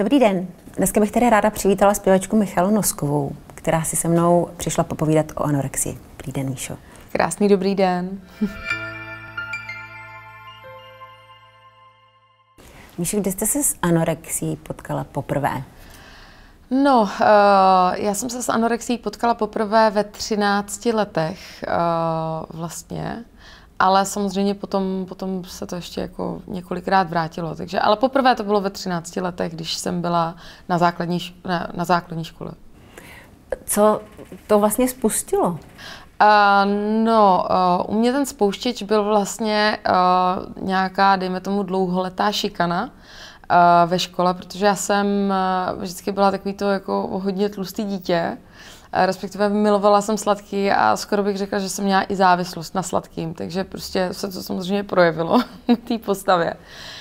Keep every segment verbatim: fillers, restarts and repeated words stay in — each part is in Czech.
Dobrý den. Dneska bych tady ráda přivítala zpěvačku Michaelu Noskovou, která si se mnou přišla popovídat o anorexii. Dobrý den, Míšo. Krásný dobrý den. Míšo, kdy jste se s anorexií potkala poprvé? No, uh, já jsem se s anorexií potkala poprvé ve třinácti letech uh, vlastně, ale samozřejmě potom, potom se to ještě jako několikrát vrátilo. Takže, ale poprvé to bylo ve třinácti letech, když jsem byla na základní, na, na základní škole. Co to vlastně spustilo? Uh, no, uh, u mě ten spouštěč byl vlastně uh, nějaká, dejme tomu, dlouholetá šikana uh, ve škole, protože já jsem uh, vždycky byla takový to jako hodně tlustý dítě, uh, respektive milovala jsem sladký a skoro bych řekla, že jsem měla i závislost na sladkým, takže prostě se to samozřejmě projevilo v té postavě.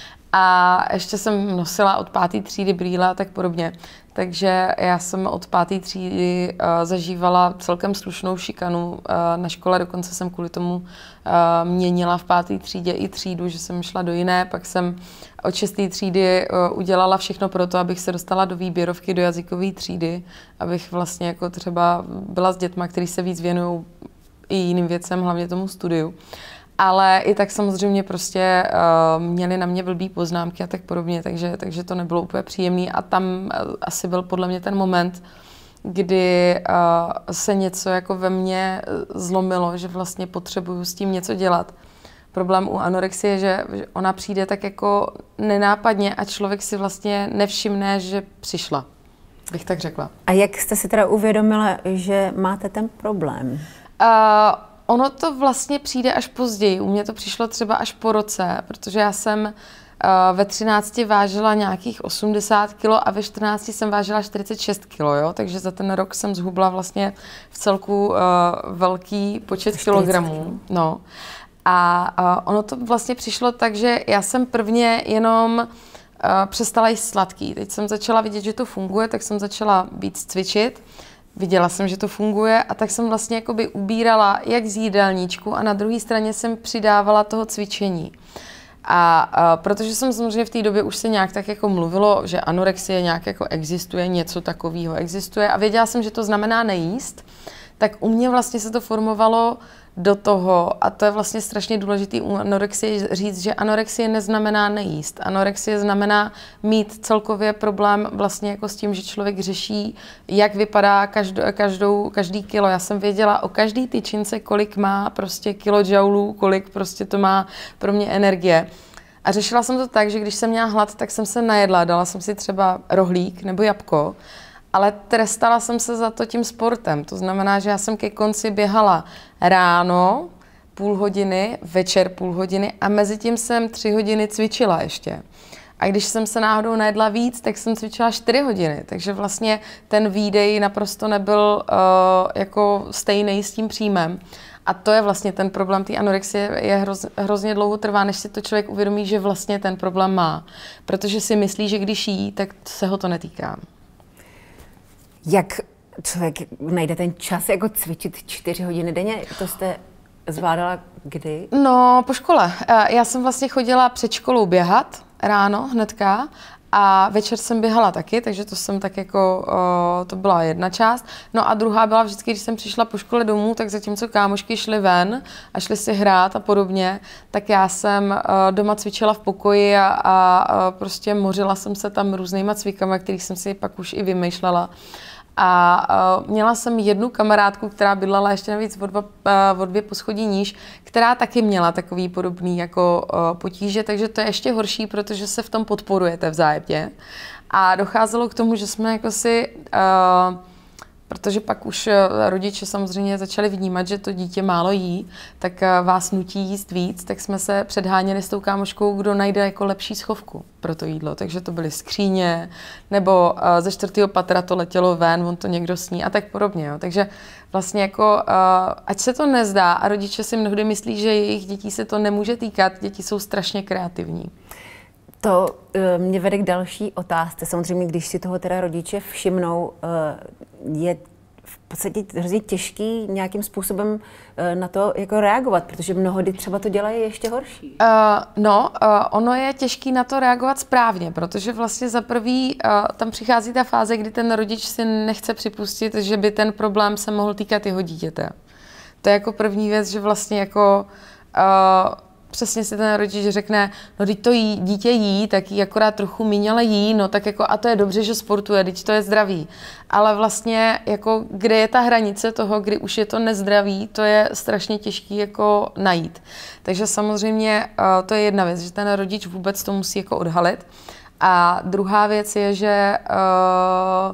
A ještě jsem nosila od páté třídy brýle a tak podobně. Takže já jsem od páté třídy uh, zažívala celkem slušnou šikanu uh, na škole, dokonce jsem kvůli tomu uh, měnila v páté třídě i třídu, že jsem šla do jiné, pak jsem od šesté třídy uh, udělala všechno pro to, abych se dostala do výběrovky, do jazykové třídy, abych vlastně jako třeba byla s dětma, kteří se víc věnují i jiným věcem, hlavně tomu studiu. Ale i tak samozřejmě prostě uh, měli na mě blbý poznámky a tak podobně, takže, takže to nebylo úplně příjemné. A tam uh, asi byl podle mě ten moment, kdy uh, se něco jako ve mně zlomilo, že vlastně potřebuju s tím něco dělat. Problém u anorexie je, že ona přijde tak jako nenápadně a člověk si vlastně nevšimne, že přišla, bych tak řekla. A jak jste si teda uvědomila, že máte ten problém? Uh, Ono to vlastně přijde až později. U mě to přišlo třeba až po roce, protože já jsem uh, ve třinácti vážila nějakých osmdesát kilo a ve čtrnácti jsem vážila čtyřicet šest kilo, jo? Takže za ten rok jsem zhubla vlastně v celku uh, velký počet kilogramů. No. A uh, ono to vlastně přišlo tak, že já jsem prvně jenom uh, přestala jíst sladký. Teď jsem začala vidět, že to funguje, tak jsem začala víc cvičit. Viděla jsem, že to funguje a tak jsem vlastně jakoby ubírala jak z jídelníčku a na druhé straně jsem přidávala toho cvičení. A, a protože jsem samozřejmě v té době už se nějak tak jako mluvilo, že anorexie nějak jako existuje, něco takového existuje a věděla jsem, že to znamená nejíst, tak u mě vlastně se to formovalo do toho, a to je vlastně strašně důležitý u anorexie říct, že anorexie neznamená nejíst. Anorexie znamená mít celkově problém vlastně jako s tím, že člověk řeší, jak vypadá každou, každou, každý kilo. Já jsem věděla o každý tyčince, kolik má prostě kilojoulů, kolik prostě to má pro mě energie. A řešila jsem to tak, že když jsem měla hlad, tak jsem se najedla, dala jsem si třeba rohlík nebo jabko, ale trestala jsem se za to tím sportem. To znamená, že já jsem ke konci běhala ráno půl hodiny, večer půl hodiny a mezi tím jsem tři hodiny cvičila ještě. A když jsem se náhodou najedla víc, tak jsem cvičila čtyři hodiny. Takže vlastně ten výdej naprosto nebyl uh, jako stejný s tím příjmem. A to je vlastně ten problém té anorexie, je hroz, hrozně dlouho trvá, než si to člověk uvědomí, že vlastně ten problém má. Protože si myslí, že když jí, tak se ho to netýká. Jak člověk najde ten čas jako cvičit čtyři hodiny denně? To jste zvládala kdy? No, po škole. Já jsem vlastně chodila před školou běhat ráno hnedka a večer jsem běhala taky, takže to jsem tak jako, to byla jedna část. No a druhá byla vždycky, když jsem přišla po škole domů, tak zatímco kámošky šly ven a šly si hrát a podobně, tak já jsem doma cvičila v pokoji a, a prostě mořila jsem se tam různýma cvikama, kterých jsem si pak už i vymýšlela. A uh, měla jsem jednu kamarádku, která bydlela ještě navíc o, dva, uh, o dvě poschodí níž, která taky měla takový podobný jako uh, potíže, takže to je ještě horší, protože se v tom podporujete vzájemně. A docházelo k tomu, že jsme jako si, uh, protože pak už rodiče samozřejmě začali vnímat, že to dítě málo jí, tak uh, vás nutí jíst víc, tak jsme se předháněli s tou kámoškou, kdo najde jako lepší schovku pro to jídlo. Takže to byly skříně, nebo uh, ze čtvrtého patra to letělo ven, on to někdo sní a tak podobně. Jo. Takže vlastně jako, uh, ať se to nezdá a rodiče si mnohdy myslí, že jejich dětí se to nemůže týkat, děti jsou strašně kreativní. To uh, mě vede k další otázce. Samozřejmě, když si toho teda rodiče všimnou, uh, je v podstatě hrozně těžký nějakým způsobem na to jako reagovat, protože mnohdy třeba to dělají ještě horší. Uh, no, uh, ono je těžký na to reagovat správně, protože vlastně za prvý uh, tam přichází ta fáze, kdy ten rodič si nechce připustit, že by ten problém se mohl týkat jeho dítěte. To je jako první věc, že vlastně jako uh, přesně si ten rodič řekne, no když to jí, dítě jí, tak jí akorát trochu míň, ale jí, no tak jako a to je dobře, že sportuje, teď to je zdravý. Ale vlastně jako kde je ta hranice toho, kdy už je to nezdravý, to je strašně těžký jako najít. Takže samozřejmě uh, to je jedna věc, že ten rodič vůbec to musí jako odhalit. A druhá věc je, že uh,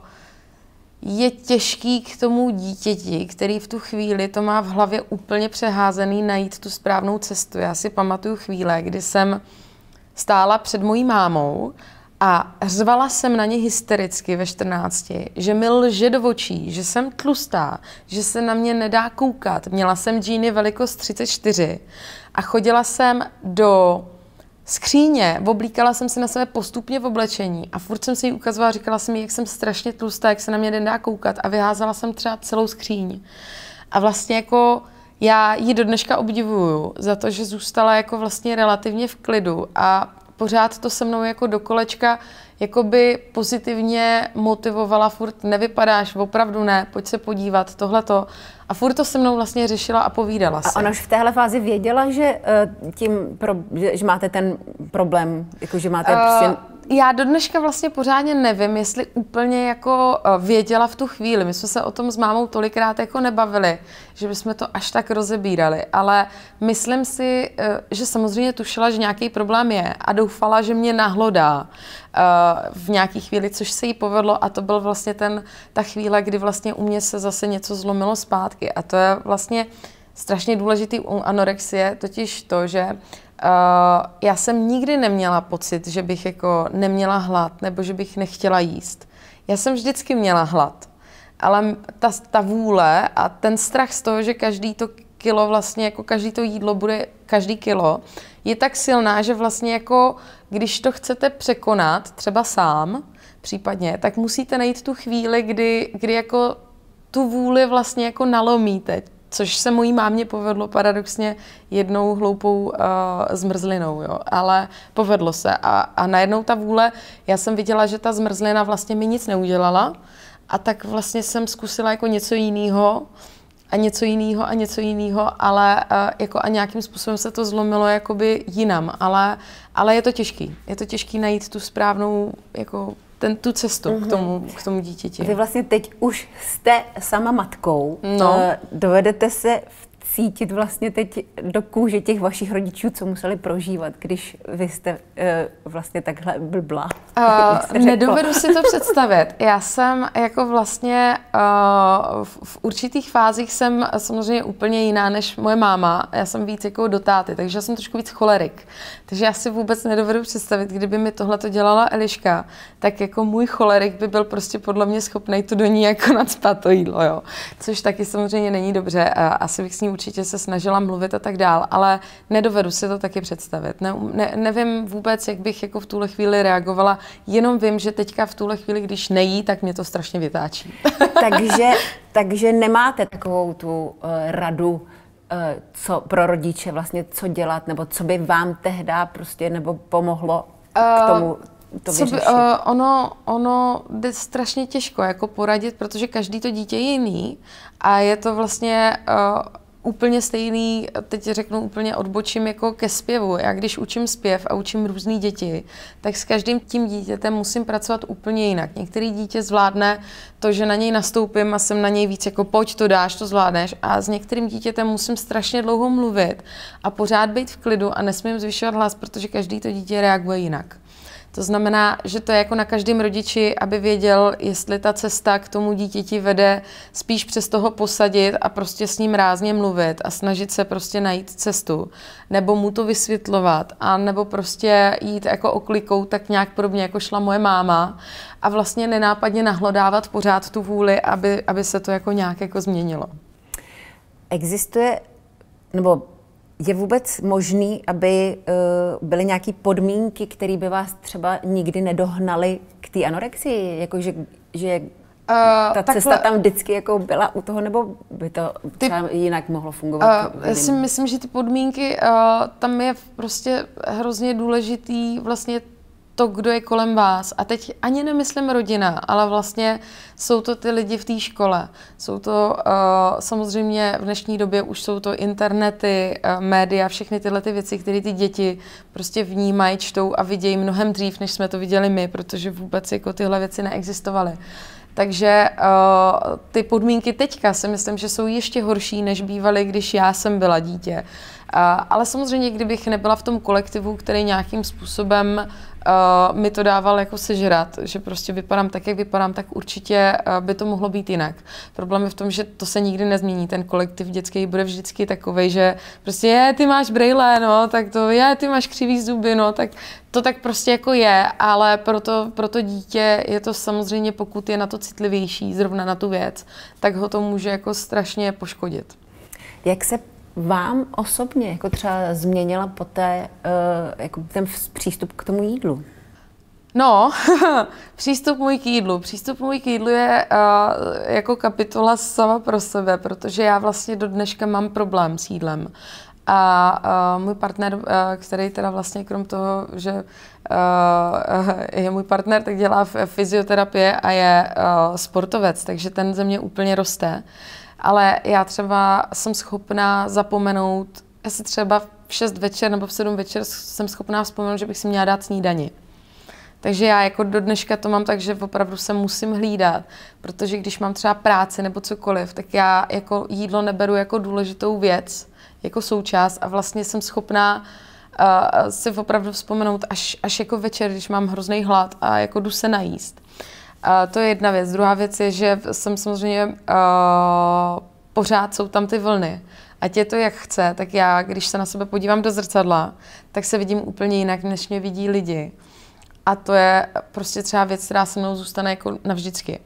je těžký k tomu dítěti, který v tu chvíli to má v hlavě úplně přeházený, najít tu správnou cestu. Já si pamatuju chvíle, kdy jsem stála před mojí mámou a řvala jsem na ně hystericky ve čtrnácti, že mi lže do očí, že jsem tlustá, že se na mě nedá koukat. Měla jsem džíny velikost třicet čtyři a chodila jsem do skříně, oblíkala jsem si na sebe postupně v oblečení a furt jsem si ji ukazovala, říkala jsem jí, jak jsem strašně tlustá, jak se na mě nedá koukat a vyházela jsem třeba celou skříň. A vlastně jako já ji do dneška obdivuju za to, že zůstala jako vlastně relativně v klidu a pořád to se mnou jako do kolečka jakoby pozitivně motivovala, furt nevypadáš, opravdu ne, pojď se podívat, tohleto. A furt to se mnou vlastně řešila a povídala si. A ona už v téhle fázi věděla, že tím, pro, že, že máte ten problém, jako že máte uh, prostě... Já do dneška vlastně pořádně nevím, jestli úplně jako věděla v tu chvíli. My jsme se o tom s mámou tolikrát jako nebavili, že bychom to až tak rozebírali, ale myslím si, že samozřejmě tušila, že nějaký problém je a doufala, že mě nahlodá v nějaký chvíli, což se jí povedlo a to byl vlastně ten, ta chvíle, kdy vlastně u mě se zase něco zlomilo zpátky a to je vlastně strašně důležitý u anorexie, totiž to, že Uh, já jsem nikdy neměla pocit, že bych jako neměla hlad nebo že bych nechtěla jíst. Já jsem vždycky měla hlad, ale ta, ta vůle a ten strach z toho, že každý to kilo vlastně, jako každý to jídlo bude každý kilo, je tak silná, že vlastně jako když to chcete překonat třeba sám, případně, tak musíte najít tu chvíli, kdy, kdy jako tu vůli vlastně jako nalomíte. Což se mojí mámě povedlo paradoxně jednou hloupou uh, zmrzlinou, jo. Ale povedlo se a, a najednou ta vůle, já jsem viděla, že ta zmrzlina vlastně mi nic neudělala a tak vlastně jsem zkusila jako něco jiného a něco jiného a něco jiného, ale uh, jako a nějakým způsobem se to zlomilo jakoby jinam, ale, ale je to těžký, je to těžký najít tu správnou jako ten, tu cestu mm-hmm. k tomu, k tomu dítěti. Vy vlastně teď už jste sama matkou. No. Dovedete se cítit vlastně teď do kůže těch vašich rodičů, co museli prožívat, když vy jste uh, vlastně takhle blblá? Uh, nedovedu si to představit. Já jsem jako vlastně uh, v, v určitých fázích jsem samozřejmě úplně jiná než moje máma. Já jsem víc jako do táty, takže já jsem trošku víc cholerik. Takže já si vůbec nedovedu představit, kdyby mi tohleto dělala Eliška, tak jako můj cholerik by byl prostě podle mě schopný to do ní jako nacpat to jídlo, jo. Což taky samozřejmě není dobře. A asi bych s ní určitě se snažila mluvit a tak dál, ale nedovedu si to taky představit. Ne, ne, nevím vůbec, jak bych jako v tuhle chvíli reagovala, jenom vím, že teďka v tuhle chvíli, když nejí, tak mě to strašně vytáčí. takže, takže nemáte takovou tu uh, radu, uh, co pro rodiče vlastně, co dělat, nebo co by vám tehda prostě nebo pomohlo k tomu to vyřešit? Co by, uh, ono, ono jde strašně těžko jako poradit, protože každý to dítě je jiný a je to vlastně uh, úplně stejný, teď řeknu úplně odbočím jako ke zpěvu. Já když učím zpěv a učím různý děti, tak s každým tím dítětem musím pracovat úplně jinak. Některý dítě zvládne to, že na něj nastoupím a jsem na něj víc jako pojď, to dáš, to zvládneš. A s některým dítětem musím strašně dlouho mluvit a pořád být v klidu a nesmím zvyšovat hlas, protože každý to dítě reaguje jinak. To znamená, že to je jako na každém rodiči, aby věděl, jestli ta cesta k tomu dítěti vede spíš přes toho posadit a prostě s ním rázně mluvit a snažit se prostě najít cestu, nebo mu to vysvětlovat, a nebo prostě jít jako oklikou, tak nějak podobně jako šla moje máma a vlastně nenápadně nahlodávat pořád tu vůli, aby, aby se to jako nějak jako změnilo. Existuje, nebo je vůbec možný, aby uh, byly nějaké podmínky, které by vás třeba nikdy nedohnaly k té anorexii? Jako, že, že Ta takhle, cesta tam vždycky jako byla u toho, nebo by to třeba ty, jinak mohlo fungovat? Uh, já si myslím, že ty podmínky, uh, tam je prostě hrozně důležitý vlastně to, kdo je kolem vás. A teď ani nemyslím rodina, ale vlastně jsou to ty lidi v té škole. Jsou to uh, samozřejmě v dnešní době už jsou to internety, uh, média, všechny tyhle ty věci, které ty děti prostě vnímají, čtou a vidějí mnohem dřív, než jsme to viděli my, protože vůbec jako tyhle věci neexistovaly. Takže uh, ty podmínky teďka si myslím, že jsou ještě horší, než bývaly, když já jsem byla dítě. Uh, ale samozřejmě, kdybych nebyla v tom kolektivu, který nějakým způsobem uh, mi to dával jako sežrat, že prostě vypadám tak, jak vypadám, tak určitě uh, by to mohlo být jinak. Problém je v tom, že to se nikdy nezmění. Ten kolektiv dětský bude vždycky takovej, že prostě je, ty máš brejle, no, tak to je, ty máš křivý zuby, no, tak to tak prostě jako je, ale pro to, pro to dítě je to samozřejmě, pokud je na to citlivější, zrovna na tu věc, tak ho to může jako strašně poškodit. Jak se vám osobně jako třeba změnila poté uh, jako ten přístup k tomu jídlu? No, přístup můj k jídlu. Přístup můj k jídlu je uh, jako kapitola sama pro sebe, protože já vlastně do dneška mám problém s jídlem. A uh, můj partner, uh, který teda vlastně krom toho, že uh, je můj partner, tak dělá fyzioterapie a je uh, sportovec, takže ten ze mě úplně roste. Ale já třeba jsem schopná zapomenout, já si třeba v šest večer nebo v sedm večer jsem schopná vzpomenout, že bych si měla dát snídani. Takže já jako do dneška to mám tak, že opravdu se musím hlídat, protože když mám třeba práci nebo cokoliv, tak já jako jídlo neberu jako důležitou věc, jako součást a vlastně jsem schopná uh, si opravdu vzpomenout až, až jako večer, když mám hrozný hlad a jako jdu se najíst. Uh, to je jedna věc. Druhá věc je, že jsem samozřejmě uh, pořád jsou tam ty vlny. Ať je to jak chce, tak já, když se na sebe podívám do zrcadla, tak se vidím úplně jinak, než mě vidí lidi. A to je prostě třeba věc, která se mnou zůstane jako navždycky.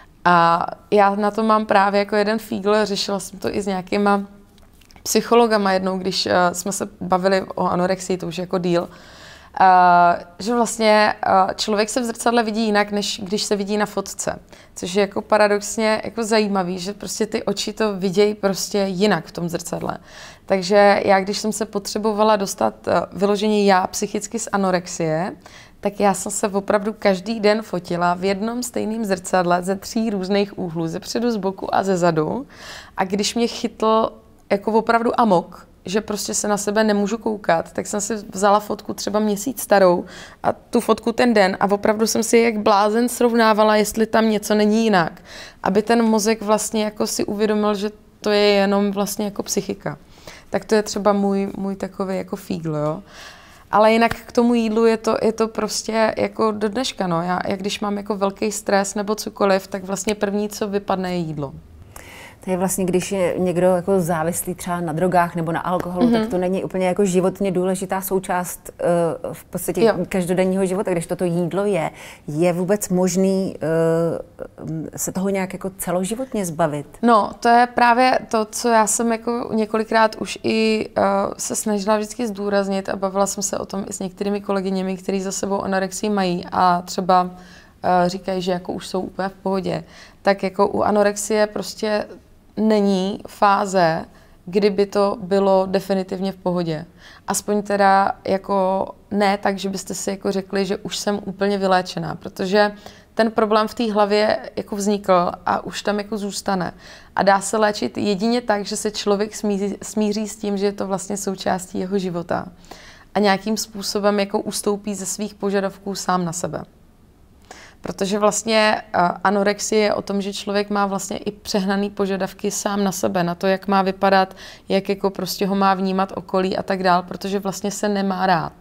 A já na to mám právě jako jeden fígl, řešila jsem to i s nějakýma psychologama jednou, když uh, jsme se bavili o anorexii, to už jako díl, Uh, že vlastně uh, člověk se v zrcadle vidí jinak, než když se vidí na fotce. Což je jako paradoxně jako zajímavý, že prostě ty oči to vidějí prostě jinak v tom zrcadle. Takže já, když jsem se potřebovala dostat uh, vyloženě já psychicky z anorexie, tak já jsem se opravdu každý den fotila v jednom stejném zrcadle ze tří různých úhlů, ze předu, z boku a ze zadu. A když mě chytl jako opravdu amok, že prostě se na sebe nemůžu koukat, tak jsem si vzala fotku třeba měsíc starou a tu fotku ten den a opravdu jsem si jak blázen srovnávala, jestli tam něco není jinak, aby ten mozek vlastně jako si uvědomil, že to je jenom vlastně jako psychika. Tak to je třeba můj, můj takový jako fígl, jo. Ale jinak k tomu jídlu je to, je to prostě jako do dneška, no. Já, jak když mám jako velký stres nebo cokoliv, tak vlastně první, co vypadne, je jídlo. To je vlastně, když je někdo jako závislý třeba na drogách nebo na alkoholu, mm-hmm. tak to není úplně jako životně důležitá součást uh, v podstatě jo. každodenního života, když toto jídlo je. Je vůbec možný uh, se toho nějak jako celoživotně zbavit? No, to je právě to, co já jsem jako několikrát už i uh, se snažila vždycky zdůraznit a bavila jsem se o tom i s některými kolegyněmi, kteří za sebou anorexii mají a třeba uh, říkají, že jako už jsou úplně v pohodě. Tak jako u anorexie prostě není fáze, kdyby to bylo definitivně v pohodě. Aspoň teda jako ne tak, že byste si jako řekli, že už jsem úplně vyléčená, protože ten problém v té hlavě jako vznikl a už tam jako zůstane. A dá se léčit jedině tak, že se člověk smíří, smíří s tím, že je to vlastně součástí jeho života a nějakým způsobem jako ustoupí ze svých požadavků sám na sebe. Protože vlastně uh, anorexie je o tom, že člověk má vlastně i přehnaný požadavky sám na sebe, na to, jak má vypadat, jak jako prostě ho má vnímat okolí a tak dál, protože vlastně se nemá rád.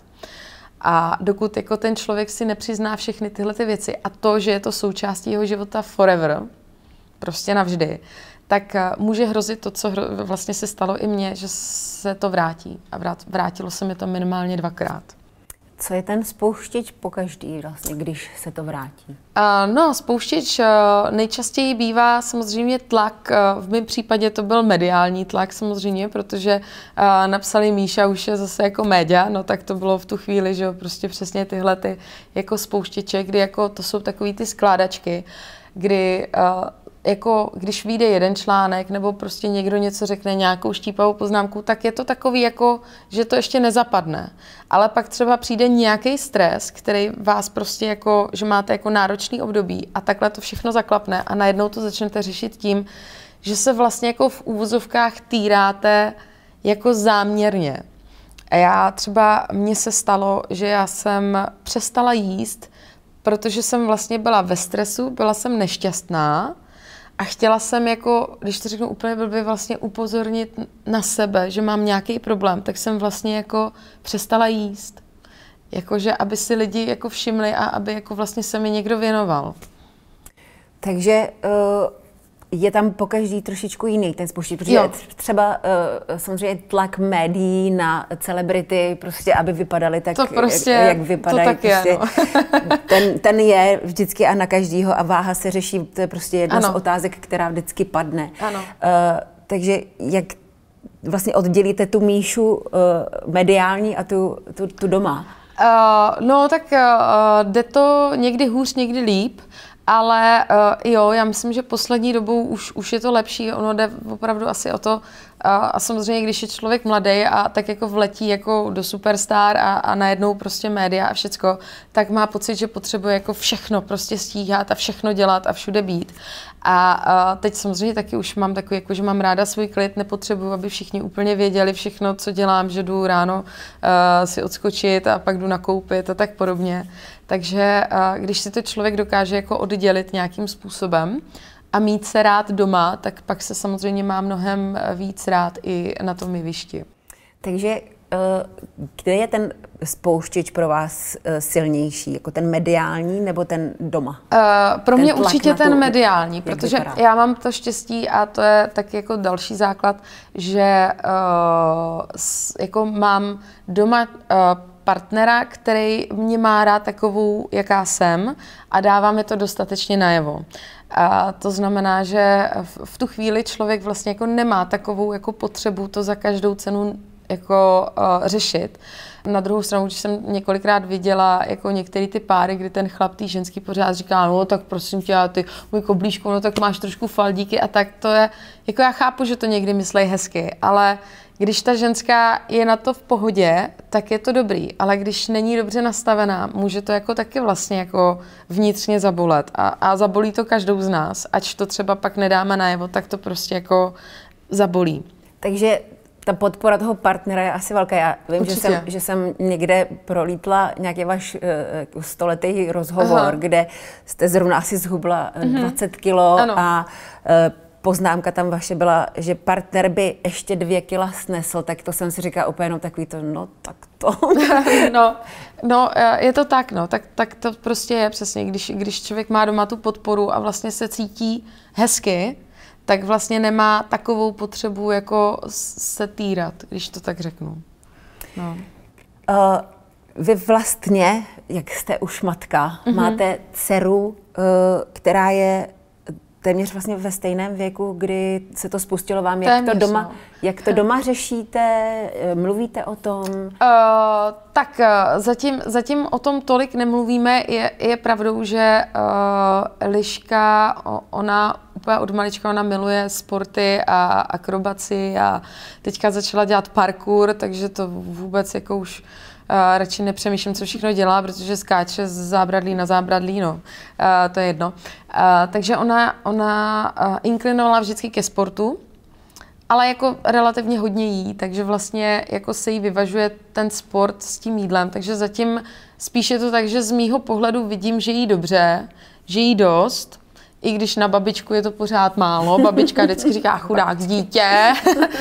A dokud jako ten člověk si nepřizná všechny tyhle ty věci a to, že je to součástí jeho života forever, prostě navždy, tak uh, může hrozit to, co hro, vlastně se stalo i mně, že se to vrátí. A vrát, vrátilo se mi to minimálně dvakrát. Co je ten spouštěč pokaždý vlastně, když se to vrátí? Uh, no, spouštěč uh, nejčastěji bývá samozřejmě tlak. Uh, v mém případě to byl mediální tlak samozřejmě, protože uh, napsali Míša už je zase jako média, no tak to bylo v tu chvíli, že jo, prostě přesně tyhle ty jako spouštěče, kdy jako to jsou takový ty skládačky. kdy uh, jako když vyjde jeden článek nebo prostě někdo něco řekne, nějakou štípavou poznámku, tak je to takový jako, že to ještě nezapadne. Ale pak třeba přijde nějaký stres, který vás prostě jako, že máte jako náročný období a takhle to všechno zaklapne a najednou to začnete řešit tím, že se vlastně jako v úvozovkách týráte jako záměrně. A já třeba, mně se stalo, že já jsem přestala jíst, protože jsem vlastně byla ve stresu, byla jsem nešťastná a chtěla jsem jako, když to řeknu úplně blbě, vlastně upozornit na sebe, že mám nějaký problém, tak jsem vlastně jako přestala jíst. Jakože, aby si lidi jako všimli a aby jako vlastně se mi někdo věnoval. Takže uh... je tam pokaždý trošičku jiný ten spouštěč, protože jo. třeba uh, samozřejmě tlak médií na celebrity, prostě aby vypadaly tak, to prostě, jak, jak vypadají. To tak prostě, je, no. ten, ten je vždycky a na každýho a váha se řeší, to je prostě jedna ano. z otázek, která vždycky padne. Ano. Uh, takže jak vlastně oddělíte tu Míšu uh, mediální a tu, tu, tu doma? Uh, no tak uh, jde to někdy hůř, někdy líp. Ale uh, jo, já myslím, že poslední dobou už, už je to lepší, ono jde opravdu asi o to, uh, a samozřejmě, když je člověk mladý a tak jako vletí jako do superstar a, a najednou prostě média a všecko, tak má pocit, že potřebuje jako všechno prostě stíhat a všechno dělat a všude být. A uh, teď samozřejmě taky už mám takový, jako, že mám ráda svůj klid, nepotřebuji, aby všichni úplně věděli všechno, co dělám, že jdu ráno uh, si odskočit a pak jdu nakoupit a tak podobně. Takže uh, když si to člověk dokáže jako oddělit nějakým způsobem a mít se rád doma, tak pak se samozřejmě má mnohem víc rád i na tom jevišti. Takže kde je ten spouštěč pro vás silnější? Jako ten mediální nebo ten doma? Uh, pro ten mě určitě ten tu, mediální, protože vypadá? Já mám to štěstí a to je taky jako další základ, že uh, s, jako mám doma uh, partnera, který mě má rád takovou, jaká jsem a dává mi to dostatečně najevo. A to znamená, že v, v tu chvíli člověk vlastně jako nemá takovou jako potřebu to za každou cenu jako uh, řešit. Na druhou stranu, když jsem několikrát viděla jako některé ty páry, kdy ten chlap tý ženský pořád říká, no tak prosím tě, ty můj koblížku, no tak máš trošku faldíky a tak to je, jako já chápu, že to někdy myslej hezky, ale když ta ženská je na to v pohodě, tak je to dobrý, ale když není dobře nastavená, může to jako taky vlastně jako vnitřně zabolet a, a zabolí to každou z nás, ač to třeba pak nedáme najevo, tak to prostě jako zabolí. Takže ta podpora toho partnera je asi velká. Já vím, že jsem, že jsem někde prolítla nějaký váš uh, stoletý rozhovor, Aha. kde jste zrovna asi zhubla mm-hmm. dvacet kilo ano. a uh, poznámka tam vaše byla, že partner by ještě dvě kila snesl, tak to jsem si říkala úplně no takový to, no tak to. no, no, je to tak, no, tak, tak to prostě je přesně, když, když člověk má doma tu podporu a vlastně se cítí hezky, tak vlastně nemá takovou potřebu jako se týrat, když to tak řeknu. No. Uh, vy vlastně, jak jste už matka, mm-hmm. máte dceru, uh, která je téměř vlastně ve stejném věku, kdy se to spustilo vám. Jak téměř, to doma, no. jak to doma řešíte? Mluvíte o tom? Uh, tak uh, zatím, zatím o tom tolik nemluvíme. Je, je pravdou, že uh, Liška, ona úplně od malička, ona miluje sporty a akrobaci a teďka začala dělat parkour, takže to vůbec jako už Uh, radši nepřemýšlím, co všechno dělá, protože skáče z zábradlí na zábradlí, no. Uh, to je jedno. Uh, takže ona, ona uh, inklinovala vždycky ke sportu, ale jako relativně hodně jí, takže vlastně jako se jí vyvažuje ten sport s tím jídlem, takže zatím spíš je to tak, že z mýho pohledu vidím, že jí dobře, že jí dost, i když na babičku je to pořád málo, babička vždycky říká chudák dítě,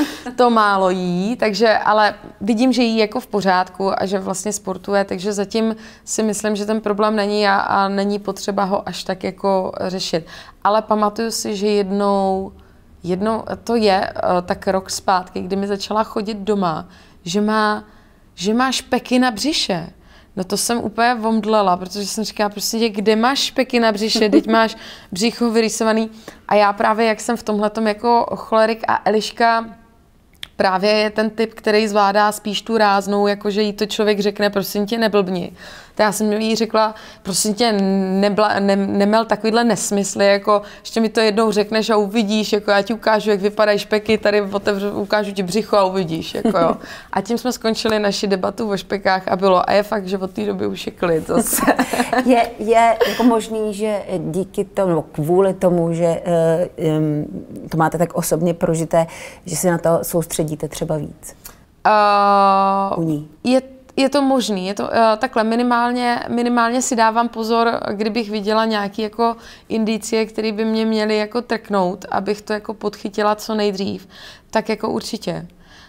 to málo jí, takže, ale vidím, že jí jako v pořádku a že vlastně sportuje, takže zatím si myslím, že ten problém není a, a není potřeba ho až tak jako řešit. Ale pamatuju si, že jednou, jednou to je tak rok zpátky, kdy mi začala chodit doma, že má, že má špeky na břiše. No to jsem úplně vomdlela, protože jsem říkala, prostě, kde máš špeky na břiše, teď máš břicho vyrýsovaný. A já právě, jak jsem v tomhletom jako cholerik a Eliška právě je ten typ, který zvládá spíš tu ráznou, jakože jí to člověk řekne, prosím tě, neblbni. Tak já jsem jí řekla, prosím tě, nebla, ne, nemel takovýhle nesmysly, jako ještě mi to jednou řekneš a uvidíš, jako já ti ukážu, jak vypadají špeky, tady otevřu, ukážu ti břicho a uvidíš, jako jo. A tím jsme skončili naši debatu o špekách a bylo, a je fakt, že od té doby už je klid zase. Je, je jako možný, že díky tomu, nebo kvůli tomu, že um, to máte tak osobně prožité, že se na to soustředíte třeba víc? Uh, U ní. Je Je to možný, je to uh, takhle, minimálně, minimálně si dávám pozor, kdybych viděla nějaké jako indicie, které by mě měly jako trknout, abych to jako podchytila co nejdřív, tak jako určitě.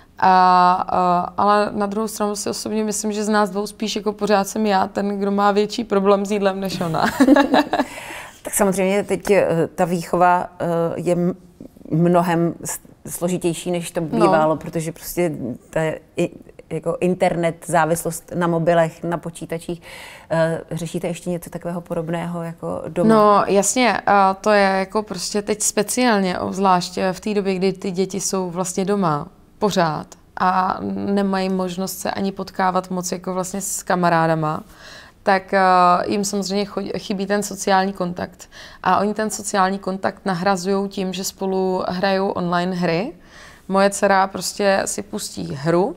A, uh, ale na druhou stranu si osobně myslím, že z nás dvou spíš jako pořád jsem já ten, kdo má větší problém s jídlem než ona. Tak samozřejmě teď ta výchova uh, je mnohem složitější, než to bývalo, no. Protože prostě ta, jako internet, závislost na mobilech, na počítačích. Uh, řešíte ještě něco takového podobného jako doma? No jasně, uh, to je jako prostě teď speciálně, obzvlášť v té době, kdy ty děti jsou vlastně doma pořád a nemají možnost se ani potkávat moc jako vlastně s kamarádama, tak uh, jim samozřejmě chodí, chybí ten sociální kontakt. A oni ten sociální kontakt nahrazují tím, že spolu hrajou online hry. Moje dcera prostě si pustí hru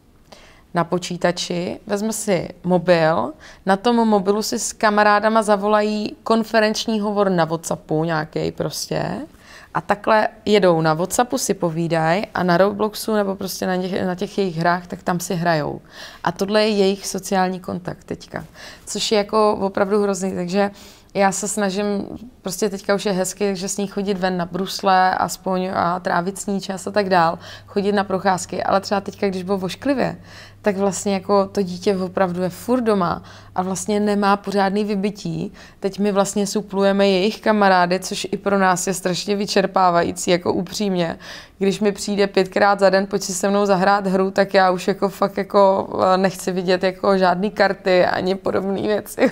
na počítači, vezme si mobil, na tom mobilu si s kamarádama zavolají konferenční hovor na WhatsAppu nějaký prostě a takhle jedou na WhatsAppu, si povídají a na Robloxu nebo prostě na těch, na těch jejich hrách, tak tam si hrajou. A tohle je jejich sociální kontakt teďka, což je jako opravdu hrozný, takže já se snažím, prostě teďka už je hezky, že s ní chodit ven na brusle aspoň a trávit s ní čas a tak dál, chodit na procházky, ale třeba teďka, když bylo vošklivě, tak vlastně jako to dítě opravdu je furt doma a vlastně nemá pořádný vybití. Teď my vlastně suplujeme jejich kamarády, což i pro nás je strašně vyčerpávající, jako upřímně. Když mi přijde pětkrát za den, pojď si se mnou zahrát hru, tak já už jako fakt jako nechci vidět jako žádný karty ani podobné věci.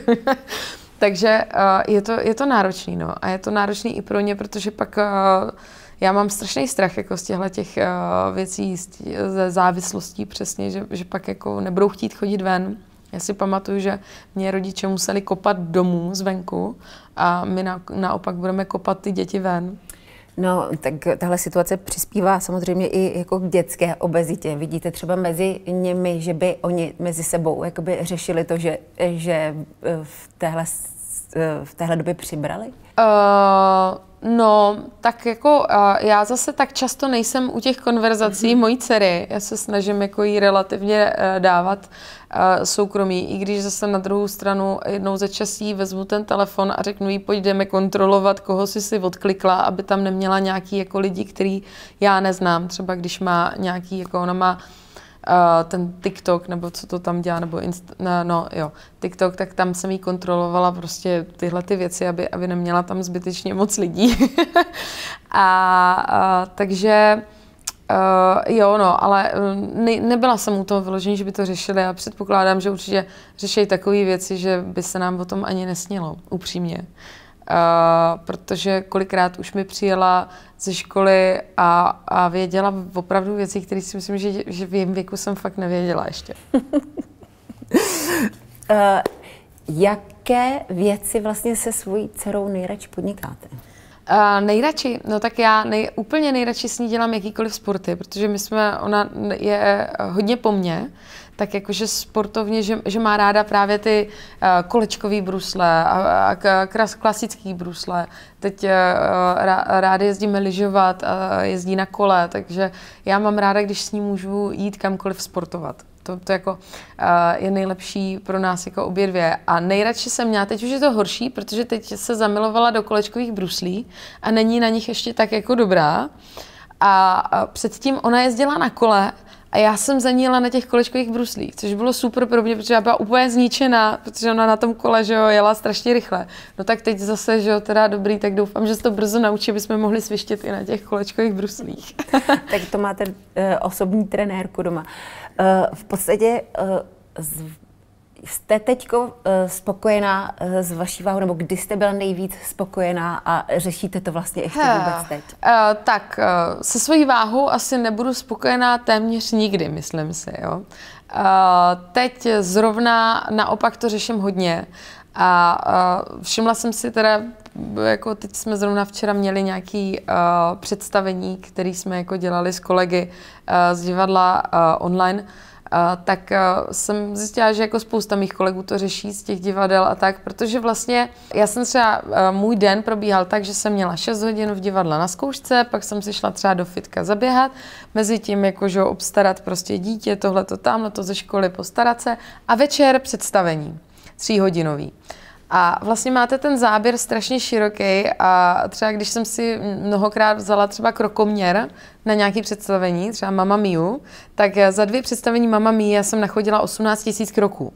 Takže uh, je to, je to náročný, no. A je to náročný i pro ně, protože pak uh, já mám strašný strach jako z těchto těch uh, věcí, ze závislostí přesně, že, že pak jako nebudou chtít chodit ven. Já si pamatuju, že mě rodiče museli kopat domů zvenku a my na, naopak budeme kopat ty děti ven. No, tak tahle situace přispívá samozřejmě i jako k dětské obezitě. Vidíte třeba mezi nimi, že by oni mezi sebou jakoby řešili to, že, že v téhle, v téhle době přibrali? Uh, no, tak jako uh, já zase tak často nejsem u těch konverzací mm-hmm. mojí dcery. Já se snažím jako jí relativně uh, dávat uh, soukromí, i když zase na druhou stranu jednou za časí vezmu ten telefon a řeknu jí, pojď jdeme kontrolovat, koho si si odklikla, aby tam neměla nějaký jako lidi, který já neznám. Třeba když má nějaký, jako ona má Uh, ten TikTok, nebo co to tam dělá, nebo inst- no, no jo, TikTok, tak tam jsem jí kontrolovala prostě tyhle ty věci, aby, aby neměla tam zbytečně moc lidí. a, uh, takže uh, jo, no, ale ne, nebyla jsem u toho vyložení, že by to řešili a předpokládám, že určitě řeší takové věci, že by se nám o tom ani nesnilo, upřímně. Uh, protože kolikrát už mi přijela ze školy a, a věděla opravdu věci, které si myslím, že, že v jejím věku jsem fakt nevěděla ještě. uh, jaké věci vlastně se svojí dcerou nejradši podnikáte? Uh, nejradši, no tak já nej, úplně nejradši s ní dělám jakýkoliv sporty, protože my jsme, ona je hodně po mně, tak jakože sportovně, že, že má ráda právě ty uh, kolečkový brusle a, a kras, klasický brusle. Teď uh, rá, rádi jezdíme lyžovat a jezdí na kole, takže já mám ráda, když s ní můžu jít kamkoliv sportovat. To, to jako, uh, je nejlepší pro nás jako obě dvě. A nejradši jsem měla, teď už je to horší, protože teď se zamilovala do kolečkových bruslí a není na nich ještě tak jako dobrá. A, a předtím ona jezdila na kole a já jsem za ní jela na těch kolečkových bruslích, což bylo super pro mě, protože já byla úplně zničená, protože ona na tom kole, že jo, jela strašně rychle. No tak teď zase, že jo, teda dobrý, tak doufám, že se to brzo naučí, aby jsme mohli svištět i na těch kolečkových bruslích. Tak to máte uh, osobní trenérku doma. Uh, v podstatě, uh, z, jste teďko uh, spokojená uh, s vaší váhou, nebo kdy jste byla nejvíc spokojená a řešíte to vlastně ještě He, vůbec teď? Uh, tak, uh, se svojí váhou asi nebudu spokojená téměř nikdy, myslím si, jo. Uh, teď zrovna naopak to řeším hodně a uh, všimla jsem si teda, jako teď jsme zrovna včera měli nějaké uh, představení, které jsme jako dělali s kolegy uh, z divadla uh, online, uh, tak uh, jsem zjistila, že jako spousta mých kolegů to řeší z těch divadel a tak, protože vlastně já jsem třeba, uh, můj den probíhal tak, že jsem měla šest hodin v divadle na zkoušce, pak jsem si šla třeba do fitka zaběhat, mezi tím jakože obstarat prostě dítě, tohleto, tamhleto ze školy, postarat se a večer představení, tříhodinový. A vlastně máte ten záběr strašně široký a třeba když jsem si mnohokrát vzala třeba krokoměr na nějaké představení, třeba Mamma Miu, tak za dvě představení Mamma Mii já jsem nachodila osmnáct tisíc kroků.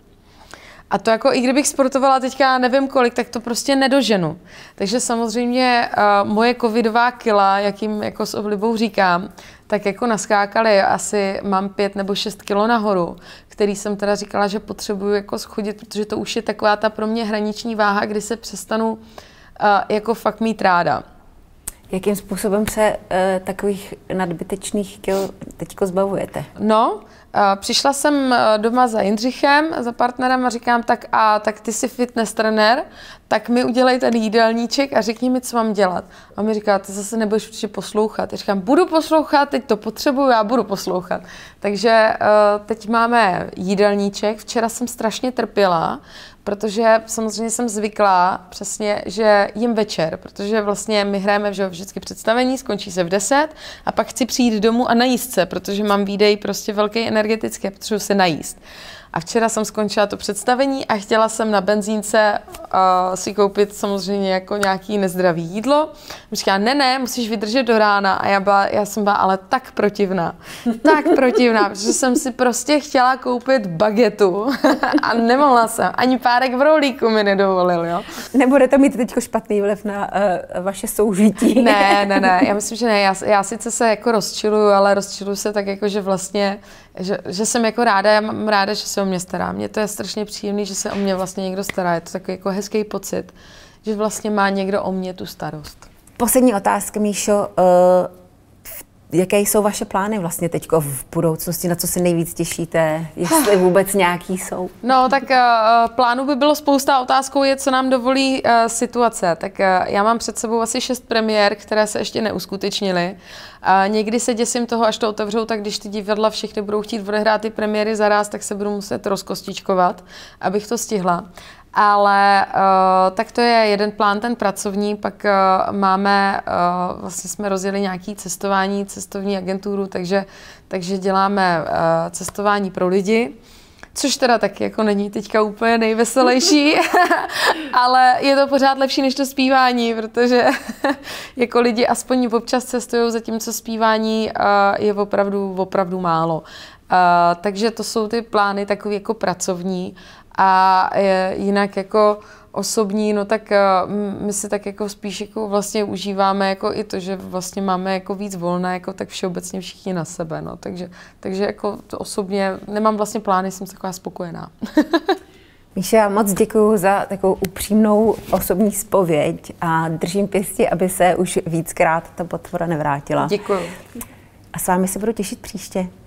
A to jako i kdybych sportovala teďka nevím kolik, tak to prostě nedoženu. Takže samozřejmě uh, moje covidová kila, jak jim jako s oblibou říkám, tak jako naskákaly, asi mám pět nebo šest kilo nahoru, který jsem teda říkala, že potřebuju jako schodit, protože to už je taková ta pro mě hraniční váha, kdy se přestanu uh, jako fakt mít ráda. Jakým způsobem se uh, takových nadbytečných kil teďko zbavujete? No, uh, přišla jsem doma za Jindřichem, za partnerem a říkám, tak a tak ty jsi fitness trenér, tak mi udělej ten jídelníček a řekni mi, co mám dělat. A on mi říká, ty zase nebudeš určitě poslouchat. Já říkám, budu poslouchat, teď to potřebuju, já budu poslouchat. Takže uh, teď máme jídelníček. Včera jsem strašně trpěla, protože samozřejmě jsem zvyklá přesně, že jim večer, protože vlastně my hrajeme že vždycky představení, skončí se v deset a pak chci přijít domů a najíst se, protože mám výdej prostě velký energetický a potřebuji se najíst. A včera jsem skončila to představení a chtěla jsem na benzínce uh, si koupit samozřejmě jako nějaký nezdravý jídlo. Říká, ne, ne, musíš vydržet do rána. A já, byla, já jsem byla ale tak protivná, tak protivná, protože jsem si prostě chtěla koupit bagetu a nemohla jsem. Ani párek v rohlíku mi nedovolil, jo. Nebude to mít teď špatný vliv na uh, vaše soužití? Ne, ne, ne, já myslím, že ne. Já, já sice se jako rozčiluju, ale rozčiluju se tak jako, že vlastně Že, že jsem jako ráda, já mám ráda, že se o mě stará. Mně to je strašně příjemný, že se o mě vlastně někdo stará. Je to takový jako hezký pocit, že vlastně má někdo o mě tu starost. Poslední otázka, Míšo. Uh, jaké jsou vaše plány vlastně teď v budoucnosti? Na co se nejvíc těšíte? Jestli vůbec nějaký jsou? No, tak uh, plánů by bylo spousta. Otázkou je, co nám dovolí uh, situace. Tak uh, já mám před sebou asi šest premiér, které se ještě neuskutečnily. A někdy se děsím toho, až to otevřou, tak když ty divadla všechny budou chtít odehrát ty premiéry zaraz, tak se budu muset rozkostičkovat, abych to stihla. Ale uh, tak to je jeden plán, ten pracovní, pak uh, máme, uh, vlastně jsme rozjeli nějaké cestování, cestovní agenturu, takže, takže děláme uh, cestování pro lidi, což teda taky jako není teďka úplně nejveselější, ale je to pořád lepší než to zpívání, protože jako lidi aspoň občas cestují, zatímco zpívání uh, je opravdu, opravdu málo. Uh, takže to jsou ty plány takový jako pracovní a je, jinak jako osobní, no tak uh, my si tak jako spíš jako vlastně užíváme jako i to, že vlastně máme jako víc volna, jako tak všeobecně všichni na sebe, no, takže, takže jako to osobně nemám vlastně plány, jsem taková spokojená. Míša, já moc děkuju za takovou upřímnou osobní zpověď a držím pěstí, aby se už víckrát ta potvora nevrátila. Děkuju. A s vámi se budu těšit příště.